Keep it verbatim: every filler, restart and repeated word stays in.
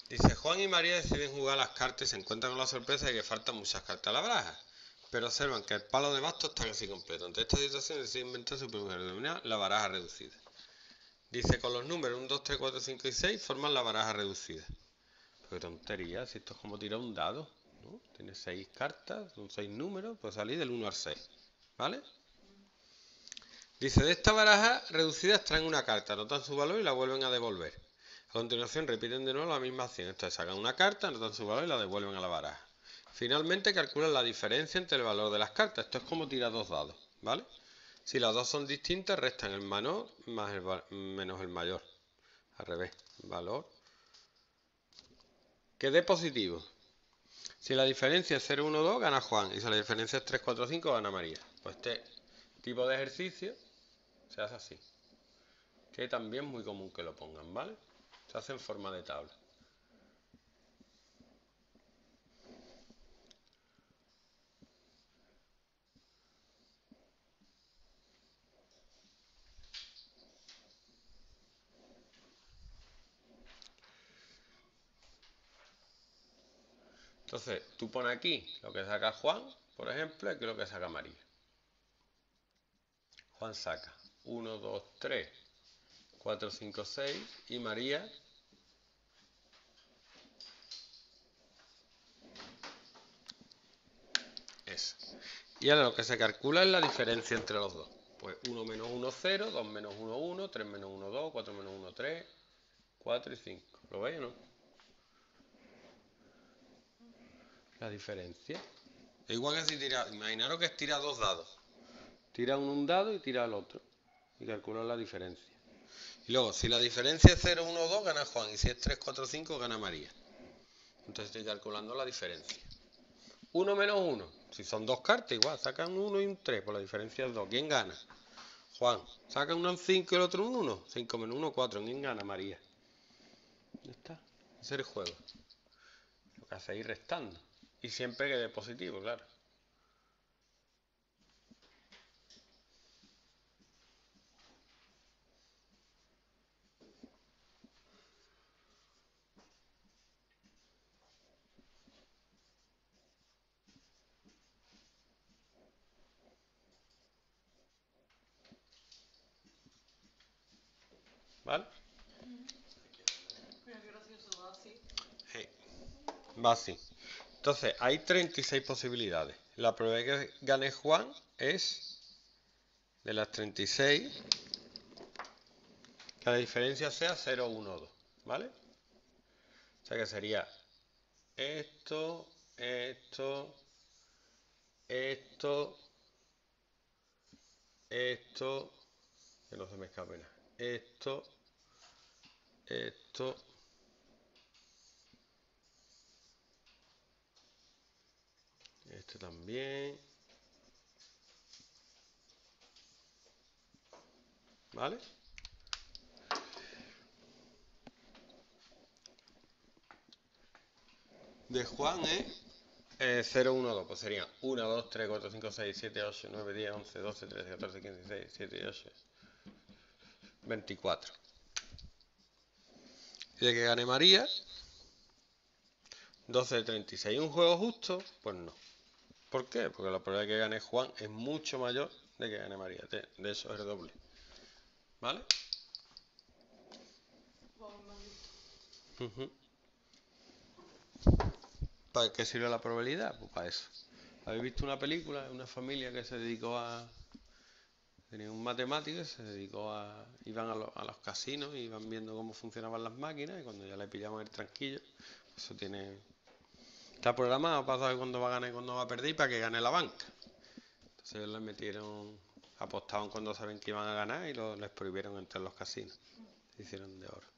Dice, Juan y María deciden jugar a las cartas y se encuentran con la sorpresa de que faltan muchas cartas a la baraja, pero observan que el palo de bastos está casi completo. Ante esta situación deciden inventar su primera denominada la baraja reducida. Dice, con los números uno, dos, tres, cuatro, cinco y seis forman la baraja reducida. Qué tontería, si esto es como tirar un dado, ¿no? Tiene seis cartas, son seis números, pues salir del uno al seis, ¿vale? Dice, de esta baraja reducida extraen una carta, anotan su valor y la vuelven a devolver. A continuación repiten de nuevo la misma acción, entonces sacan una carta, anotan su valor y la devuelven a la baraja. Finalmente calculan la diferencia entre el valor de las cartas, esto es como tirar dos dados, ¿vale? Si las dos son distintas, restan el menor más el menos el mayor. Al revés, valor que dé positivo. Si la diferencia es cero, uno, dos, gana Juan. Y si la diferencia es tres, cuatro, cinco, gana María. Pues este tipo de ejercicio se hace así. Que también es muy común que lo pongan, ¿vale? Se hace en forma de tabla. Entonces, tú pones aquí lo que saca Juan, por ejemplo, y aquí lo que saca María. Juan saca uno, dos, tres, cuatro, cinco, seis y María eso. Y ahora lo que se calcula es la diferencia entre los dos. Pues uno menos uno, cero, dos menos uno, uno, tres menos uno, dos, cuatro menos uno, tres, cuatro y cinco. ¿Lo veis o no? La diferencia. Es igual que si tira, imaginaros que es tirar dos dados. Tira uno un dado y tira el otro. Y calcula la diferencia. Y luego, si la diferencia es cero, uno, dos, gana Juan. Y si es tres, cuatro, cinco, gana María. Entonces estoy calculando la diferencia. uno menos uno. Si son dos cartas, igual. Sacan un uno y un tres. Por la diferencia es dos. ¿Quién gana? Juan. Saca uno en cinco y el otro un uno. cinco menos uno, cuatro. ¿Quién gana? María. Ya está. Ese es el juego. Lo que hacéis restando. Y siempre que dé positivo, claro. ¿Vale? Mira qué gracioso va así. Sí. Va así. Entonces, hay treinta y seis posibilidades. La probabilidad de que gane Juan es de las treinta y seis, que la diferencia sea cero, uno, dos. ¿Vale? O sea que sería esto, esto, esto, esto, que no se me escape nada. Esto, esto, esto también. ¿Vale? De Juan es eh, cero, uno, dos. Pues serían uno, dos, tres, cuatro, cinco, seis, siete, ocho, nueve, diez, once, doce, trece, catorce, quince, dieciséis, diecisiete, dieciocho, veinticuatro. Y de que gane María, doce de treinta y seis. ¿Un juego justo? Pues no. ¿Por qué? Porque la probabilidad de que gane Juan es mucho mayor de que gane María. De, de eso es el doble. ¿Vale? Vamos, me has visto. Uh-huh. ¿Para qué sirve la probabilidad? Pues para eso. ¿Habéis visto una película? Una familia que se dedicó a... Tenía un matemático que se dedicó a... Iban a, lo, a los casinos y iban viendo cómo funcionaban las máquinas y cuando ya le pillaban el tranquillo, eso tiene... Está programado para saber cuándo va a ganar y cuándo va a perder y para que gane la banca. Entonces ellos les metieron... Apostaban cuando saben que iban a ganar y lo, les prohibieron entrar en los casinos. Se hicieron de oro.